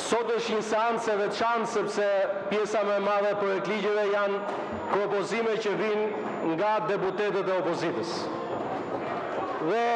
Sot është një seancë e veçantë sepse pjesa më e madhe e projektligjeve janë propozime që vinë nga deputetët e opozitës. Dhe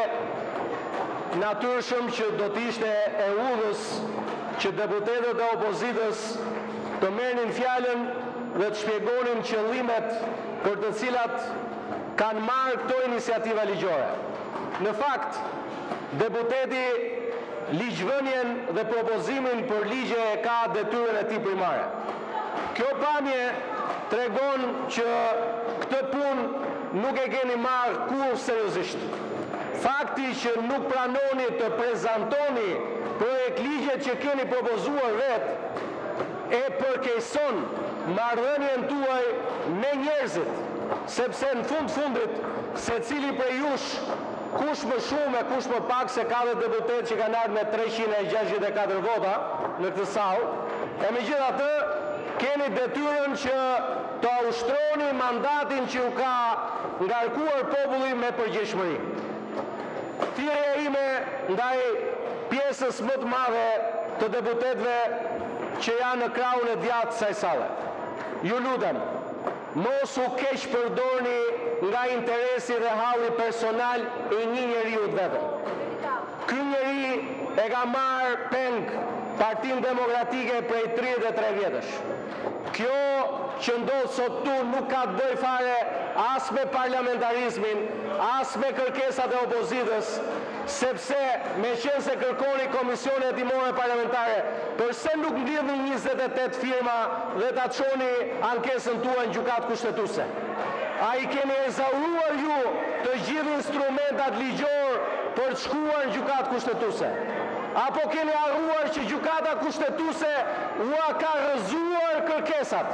natyrshëm që do të ishte e udhës që deputetët e opozitës të merrnin fjalën dhe të shpjegonin qëllimet për të cilat kanë marrë këto iniciativa ligjore. Në fakt, deputeti ligjvënien dhe propozimin për ligje e ka detyrën e tij primare. Kjo pamje tregon që këtë punë nuk e keni marrë kurrë seriozisht. Fakti që nuk pranoni të prezantoni projekt ligje që keni propozuar vetë e përkeqëson marrëdhënien tuaj me njerëzit, sepse në fundit secili prej jush, kush më shumë e kush më pak, se ka dhe deputet që kanë ardhur me 364 vota në këtë sallë, e megjithatë keni detyrën që të ushtroni mandatin që u ka ngarkuar populli me përgjegjësi. Thirrja ime ndaj pjesës më të madhe të deputetëve që janë në krahun e djathtë të kësaj salle. Ju lutem, mos u keq përdorni nga interesi dhe halli personal i një njeriu vetëm. Ky njeri e ka marrë peng Partinë Demokratike prej 33 vjetësh. Kjo që ndodh sot tu nuk ka të bëjë fare as me parlamentarizmin, as me kërkesat e opozitës, sepse me qenë se kërkoni komisione hetimore parlamentare, përse nuk ngridhni 28 firma dhe ta çoni ankesën tuaj në gjykatë kushtetuese? A i keni ezauruar ju të gjithë instrumentat ligjor për të shkuar në gjykatë kushtetuese? Apo keni harruar që gjykata kushtetuese ua ka rrëzuar kërkesat?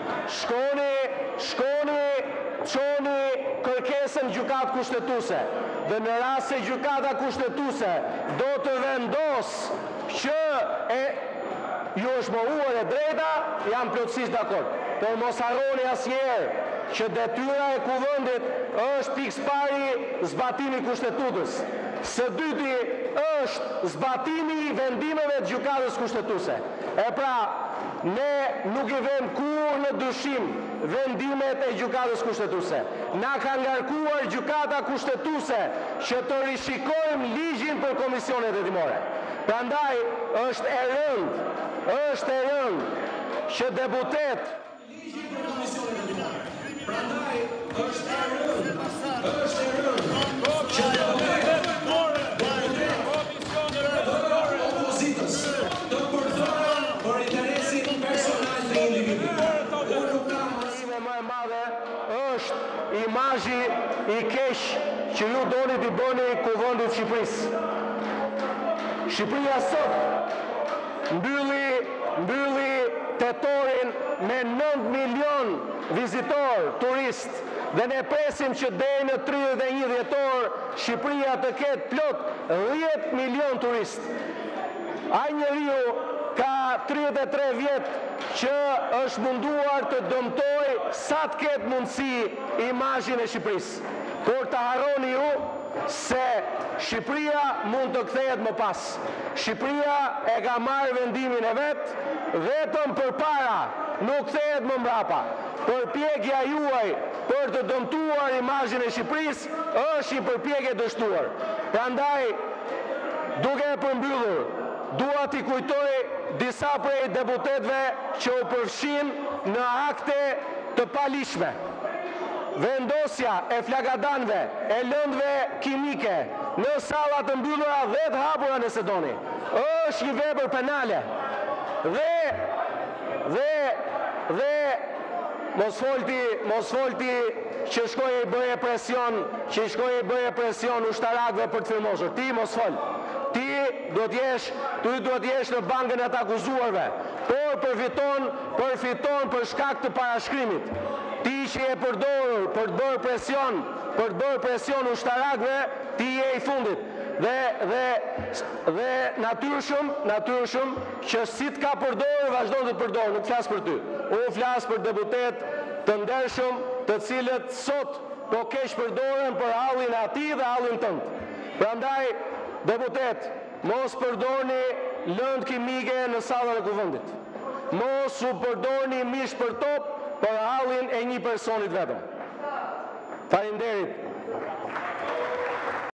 Shkoni, çoni kërkesën në gjykatë kushtetuese. Dhe në rast se gjykata kushtetuese do të vendos që ju është mohuar e drejta, jam plotësisht dakord. Por mos harroni asnjëherë që detyra e kuvendit është pikëpari zbatimi i kushtetutës. Së dyti është zbatimi i vendimeve të gjykatës kushtetuese. E pra, ne nuk i vëmë kurrë në dyshim vendimet e gjykatës kushtetuese. Na ka ngarkuar gjykata kushtetuese që të rishikojmë ligjin për komisionet hetimore. Prandaj është e rëndë që deputet ligjin për komisionet hetimore. Prandaj është e rëndë që deputet opozitës të përdorën për interesin personal të individit. Unë nuk kam mësime më e madhe, është imazhi i keq që ju doni t'i bëni kuvendit Shqipërisë. Shqipëria sot mbylli tetorin me 9 milion vizitor, turist, dhe ne presim që deri në 31 dhjetor Shqipëria të ketë plot 10 milion turist. Ai njeriu ka 33 vjet që është munduar të dëmtoj sa të ketë mundësi imazhin e Shqipërisë. Por të harroni ju se Shqipëria mund të kthehet më pas. Shqipëria e ka marrë vendimin e vet, vetëm përpara, nuk kthehet më mbrapa. Përpjekja juaj për të dëmtuar imazhin e Shqipërisë është një përpjekje dështuar. Prandaj, duke e përmbyllur, dua t'i kujtoj disa prej deputetëve që u përfshin në akte të palishme. Vendosja e flagadanëve, e lëndëve kimike në salla të mbyllura dhe të hapura nëse doni, është një vepër penale. Dhe mos folti që shkoi i bëje presion ushtarakëve për të firmosur. Ti mos fol. Ti duhet jesh në bankën e të akuzuarve, por përfiton për shkak të parashkrimit. Ti që je përdorur për të bërë presion ushtarakëve, ti je i fundit. Dhe natyrshëm që si të ka përdorur, vazhdon të përdorur, nuk flas për ty. Unë flas për deputet të ndershëm, të cilët sot po keq përdoren për hallin e atij dhe hallin tënd. Prandaj, deputet, mos përdorni lëndë kimike në sallën e kuvendit. Mos u përdorni mish për top për hallin e një personit vetëm. Faleminderit.